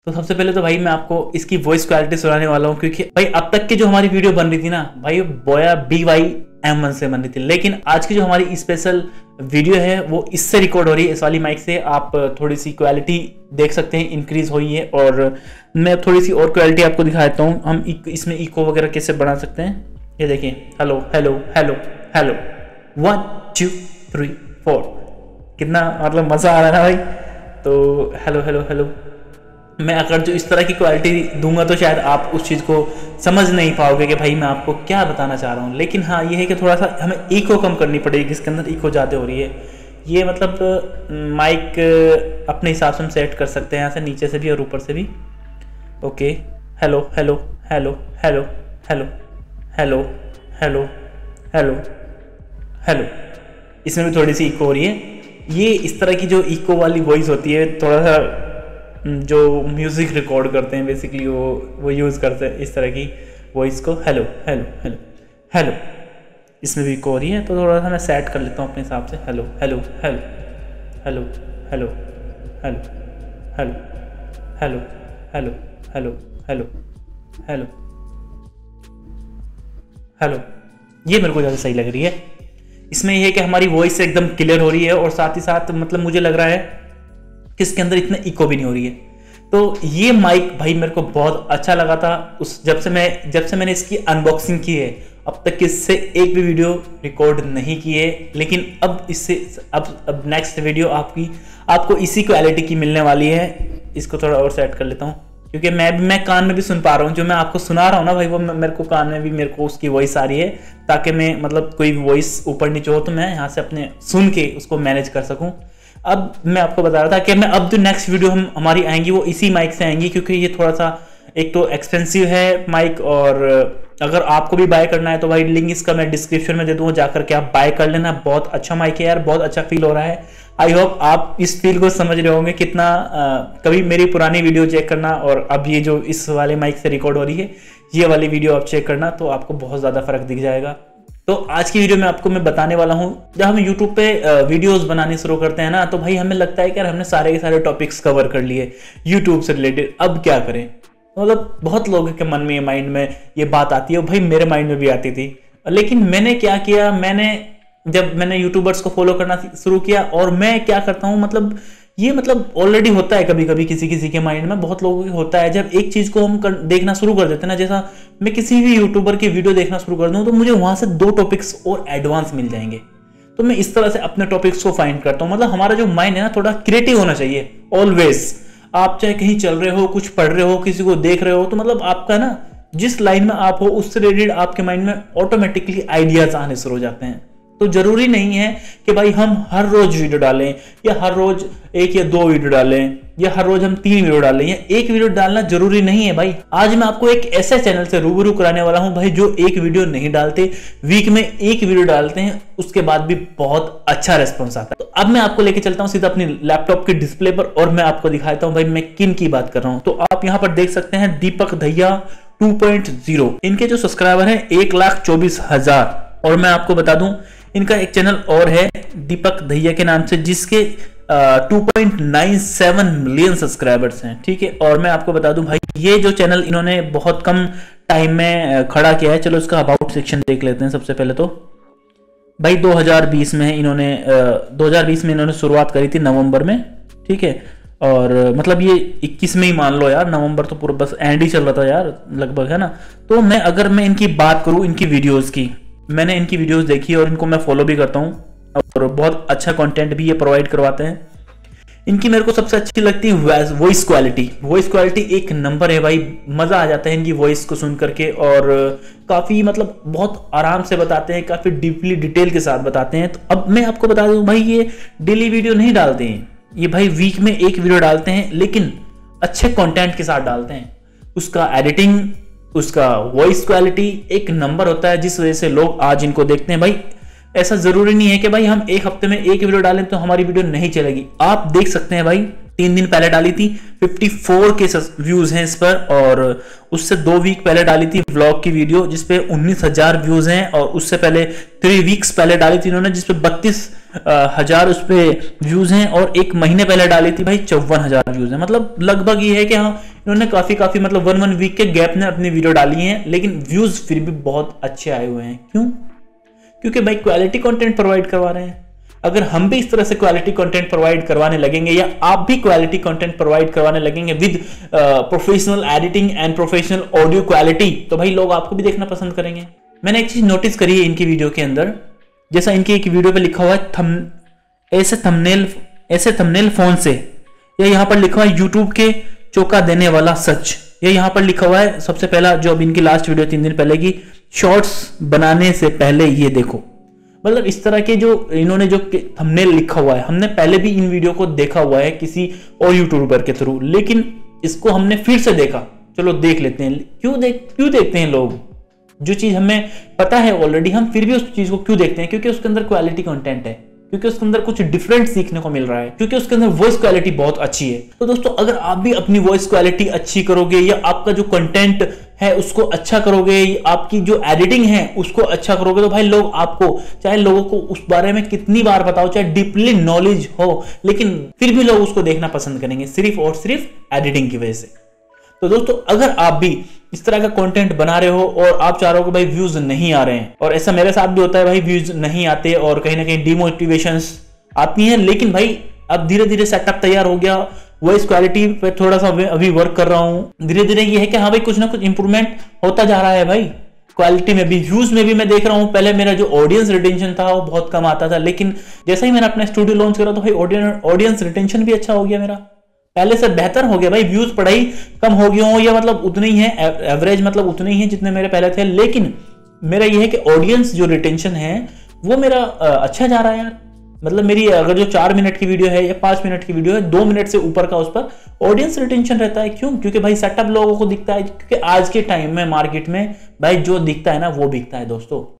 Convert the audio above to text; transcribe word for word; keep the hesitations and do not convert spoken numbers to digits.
तो सबसे पहले तो भाई मैं आपको इसकी वॉइस क्वालिटी सुनाने वाला हूँ, क्योंकि भाई अब तक की जो हमारी वीडियो बन रही थी ना भाई, बोया बी वाई एम वन से बन रही थी, लेकिन आज की जो हमारी स्पेशल वीडियो है वो इससे रिकॉर्ड हो रही है, इस वाली माइक से। आप थोड़ी सी क्वालिटी देख सकते हैं इंक्रीज हुई है, और मैं थोड़ी सी और क्वालिटी आपको दिखा देता हूँ। हम इसमें इको वगैरह कैसे बना सकते हैं, ये देखिए। Hello hello hello hello, one two three four, कितना मतलब मज़ा आ रहा है ना भाई। तो हेलो हेलो हेलो, मैं अगर जो इस तरह की क्वालिटी दूंगा तो शायद आप उस चीज़ को समझ नहीं पाओगे कि भाई मैं आपको क्या बताना चाह रहा हूँ। लेकिन हाँ, ये है कि थोड़ा सा हमें इको कम करनी पड़ेगी, इसके अंदर इको ज़्यादा हो रही है। ये मतलब माइक अपने हिसाब से हम सेट कर सकते हैं, यहाँ से नीचे से भी और ऊपर से भी। Okay, hello hello hello hello hello hello hello hello hello, इसमें भी थोड़ी सी इको हो रही है। ये इस तरह की जो इको वाली वॉइस होती है, थोड़ा सा जो म्यूज़िक रिकॉर्ड करते हैं बेसिकली वो वो यूज़ करते हैं इस तरह की वॉइस को। हेलो हेलो हेलो हेलो, इसमें भी इको हो रही है, तो थोड़ा सा मैं सेट कर लेता हूँ अपने हिसाब से। Hello hello hello hello hello hello hello hello hello hello hello hello hello, ये मेरे को ज़्यादा सही लग रही है। इसमें यह है कि हमारी वॉइस एकदम क्लियर हो रही है, और साथ ही साथ मतलब मुझे लग रहा है कि इसके अंदर इतना इको भी नहीं हो रही है। तो ये माइक भाई मेरे को बहुत अच्छा लगा था उस जब से मैं जब से मैंने इसकी अनबॉक्सिंग की है। अब तक इससे एक भी वीडियो रिकॉर्ड नहीं की है, लेकिन अब इससे अब अब नेक्स्ट वीडियो आपकी आपको इसी क्वालिटी की मिलने वाली है। इसको थोड़ा और सेट कर लेता हूँ, क्योंकि मैं भी मैं कान में भी सुन पा रहा हूँ, जो मैं आपको सुना रहा हूँ ना भाई, वो मेरे को कान में भी मेरे को उसकी वॉइस आ रही है, ताकि मैं मतलब कोई वॉइस ऊपर नीचे हो तो मैं यहाँ से अपने सुन के उसको मैनेज कर सकूँ। अब मैं आपको बता रहा था कि मैं अब जो नेक्स्ट वीडियो हम हमारी आएंगी वो इसी माइक से आएंगी, क्योंकि ये थोड़ा सा एक तो एक्सपेंसिव है माइक, और अगर आपको भी बाय करना है तो भाई लिंक इसका मैं डिस्क्रिप्शन में दे दूँगा, जाकर के आप बाय कर लेना। बहुत अच्छा माइक है यार, बहुत अच्छा फील हो रहा है। आई होप आप इस फील को समझ रहे होंगे कितना। आ, कभी मेरी पुरानी वीडियो चेक करना, और अब ये जो इस वाले माइक से रिकॉर्ड हो रही है ये वाली वीडियो आप चेक करना, तो आपको बहुत ज़्यादा फर्क दिख जाएगा। तो आज की वीडियो में आपको मैं बताने वाला हूँ, जब हम यूट्यूब पे वीडियोस बनाने शुरू करते हैं ना, तो भाई हमें लगता है कि यार हमने सारे के सारे टॉपिक्स कवर कर लिए यूट्यूब से रिलेटेड, अब क्या करें। मतलब बहुत लोगों के मन में माइंड में ये बात आती है, भाई मेरे माइंड में भी आती थी। लेकिन मैंने क्या किया, मैंने जब मैंने यूट्यूबर्स को फॉलो करना शुरू किया, और मैं क्या करता हूँ मतलब ये मतलब ऑलरेडी होता है कभी कभी किसी किसी के माइंड में, बहुत लोगों के होता है। जब एक चीज़ को हम कर, देखना शुरू कर देते हैं ना, जैसा मैं किसी भी यूट्यूबर की वीडियो देखना शुरू कर दूँ तो मुझे वहाँ से दो टॉपिक्स और एडवांस मिल जाएंगे। तो मैं इस तरह से अपने टॉपिक्स को फाइंड करता हूँ। मतलब हमारा जो माइंड है ना, थोड़ा क्रिएटिव होना चाहिए ऑलवेज। आप चाहे कहीं चल रहे हो, कुछ पढ़ रहे हो, किसी को देख रहे हो, तो मतलब आपका ना जिस लाइन में आप हो उससे रिलेटेड आपके माइंड में ऑटोमेटिकली आइडियाज आने शुरू हो जाते हैं। तो जरूरी नहीं है कि भाई हम हर रोज वीडियो डालें, या हर रोज एक या दो वीडियो डालें, या हर रोज हम तीन वीडियो डालें, या एक वीडियो डालना जरूरी नहीं है भाई। आज मैं आपको एक ऐसे चैनल से रूबरू कराने वाला हूं भाई, जो एक वीडियो नहीं डालते, वीक में एक वीडियो डालते हैं, उसके बाद भी बहुत अच्छा रेस्पॉन्स आता है। तो अब मैं आपको लेके चलता हूं सीधा अपनी लैपटॉप की डिस्प्ले पर, और मैं आपको दिखाता हूं भाई मैं किन की बात कर रहा हूं। तो आप यहाँ पर देख सकते हैं Deepak Dahiya two point zero, इनके जो सब्सक्राइबर हैं एक लाख चौबीस हजार। और मैं आपको बता दूं इनका एक चैनल और है दीपक दहिया के नाम से, जिसके two point nine seven million subscribers हैं, ठीक है। और मैं आपको बता दूं भाई ये जो चैनल इन्होंने बहुत कम टाइम में खड़ा किया है। चलो इसका अबाउट सेक्शन देख लेते हैं। सबसे पहले तो भाई दो हज़ार बीस में इन्होंने दो हज़ार बीस में इन्होंने शुरुआत करी थी नवंबर में, ठीक है। और मतलब ये इक्कीस में ही मान लो यार, नवंबर तो पूरा बस एंड ही चल रहा था यार लगभग, है ना। तो मैं अगर मैं इनकी बात करूं, इनकी वीडियोस की, मैंने इनकी वीडियोस देखी और इनको मैं फॉलो भी करता हूं, और बहुत अच्छा कंटेंट भी ये प्रोवाइड करवाते हैं। इनकी मेरे को सबसे अच्छी लगती है वॉइस क्वालिटी। वॉइस क्वालिटी एक नंबर है भाई, मज़ा आ जाता है इनकी वॉइस को सुन करके, और काफ़ी मतलब बहुत आराम से बताते हैं, काफ़ी डीपली डिटेल के साथ बताते हैं। तो अब मैं आपको बता दूं भाई, ये डेली वीडियो नहीं डालते हैं, ये भाई वीक में एक वीडियो डालते हैं, लेकिन अच्छे कंटेंट के साथ डालते हैं। उसका एडिटिंग, उसका वॉइस क्वालिटी एक नंबर होता है, जिस वजह से लोग आज इनको देखते हैं। भाई ऐसा जरूरी नहीं है कि भाई हम एक हफ्ते में एक वीडियो डालें तो हमारी वीडियो नहीं चलेगी। आप देख सकते हैं भाई, तीन दिन पहले डाली थी, चौवन के व्यूज हैं इस पर, और उससे दो वीक पहले डाली थी व्लॉग की वीडियो जिसपे उन्नीस हजार व्यूज हैं, और उससे पहले थ्री वीक्स पहले डाली थी इन्होंने जिसपे बत्तीस हजार उस पर व्यूज हैं, और एक महीने पहले डाली थी भाई चौवन हजार व्यूज हैं। मतलब लगभग ये है कि हाँ इन्होंने काफी काफी मतलब वन वन वीक के गैप में अपनी वीडियो डाली है, लेकिन व्यूज फिर भी बहुत अच्छे आए हुए हैं। क्यों? क्योंकि भाई क्वालिटी कंटेंट प्रोवाइड करवा रहे हैं। अगर हम भी इस तरह से क्वालिटी कंटेंट प्रोवाइड करवाने लगेंगे, या आप भी क्वालिटी कंटेंट प्रोवाइड करवाने लगेंगे with professional editing and professional audio quality, तो भाई लोग आपको भी देखना पसंद करेंगे। मैंने एक चीज नोटिस करी है इनकी वीडियो के अंदर, जैसा इनकी एक वीडियो पे लिखा हुआ है थम ऐसे थंबनेल ऐसे थंबनेल फोन से, या यहाँ पर लिखा हुआ है यूट्यूब के चौंका देने वाला सच, या यहाँ पर लिखा हुआ है सबसे पहला जो अब इनकी लास्ट वीडियो तीन दिन पहले की, शॉर्ट्स बनाने से पहले ये देखो। मतलब इस तरह के जो इन्होंने जो थंबनेल लिखा हुआ है, हमने पहले भी इन वीडियो को देखा हुआ है किसी और यूट्यूबर के थ्रू, लेकिन इसको हमने फिर से देखा, चलो देख लेते हैं। क्यों देख क्यों देखते हैं लोग? जो चीज हमें पता है ऑलरेडी, हम फिर भी उस चीज को क्यों देखते हैं? क्योंकि उसके अंदर क्वालिटी कंटेंट है, क्योंकि उसके अंदर कुछ डिफरेंट सीखने को मिल रहा है, क्योंकि उसके अंदर वॉइस क्वालिटी बहुत अच्छी है। तो दोस्तों अगर आप भी अपनी वॉइस क्वालिटी अच्छी करोगे, या आपका जो कंटेंट है उसको अच्छा करोगे, आपकी जो एडिटिंग है उसको अच्छा करोगे, तो भाई लोग आपको, चाहे लोगों को उस बारे में कितनी बार बताओ, चाहे डीपली नॉलेज हो, लेकिन फिर भी लोग उसको देखना पसंद करेंगे सिर्फ और सिर्फ एडिटिंग की वजह से। तो दोस्तों अगर आप भी इस तरह का कंटेंट बना रहे हो और आप चाह रहे हो कि भाई व्यूज नहीं आ रहे हैं, और ऐसा मेरे साथ भी होता है भाई, व्यूज नहीं आते और कहीं ना कहीं डिमोटिवेशंस आती हैं, लेकिन भाई अब धीरे धीरे सेटअप तैयार हो गया, वॉइस क्वालिटी पे थोड़ा सा अभी वर्क कर रहा हूं, धीरे धीरे ये है कि हाँ भाई कुछ ना कुछ इंप्रूवमेंट होता जा रहा है भाई। क्वालिटी में भी, व्यूज में भी मैं देख रहा हूं, पहले मेरा जो ऑडियंस रिटेंशन था वो बहुत कम आता था, लेकिन जैसे ही मैंने अपना स्टूडियो लॉन्च करा तो भाई ऑडियंस रिटेंशन भी अच्छा हो गया, मेरा पहले से बेहतर हो गया भाई। व्यूज पढ़ाई कम हो गए हो या मतलब उतने ही है, एवरेज मतलब उतने ही है जितने मेरे पहले थे, लेकिन मेरा ये है कि ऑडियंस जो रिटेंशन है वो मेरा अच्छा जा रहा है यार। मतलब मेरी अगर जो चार मिनट की वीडियो है या पांच मिनट की वीडियो है, दो मिनट से ऊपर का उस पर ऑडियंस रिटेंशन रहता है। क्यों? क्योंकि भाई सेटअप लोगों को दिखता है, क्योंकि आज के टाइम में मार्केट में भाई जो दिखता है ना वो बिकता है दोस्तों।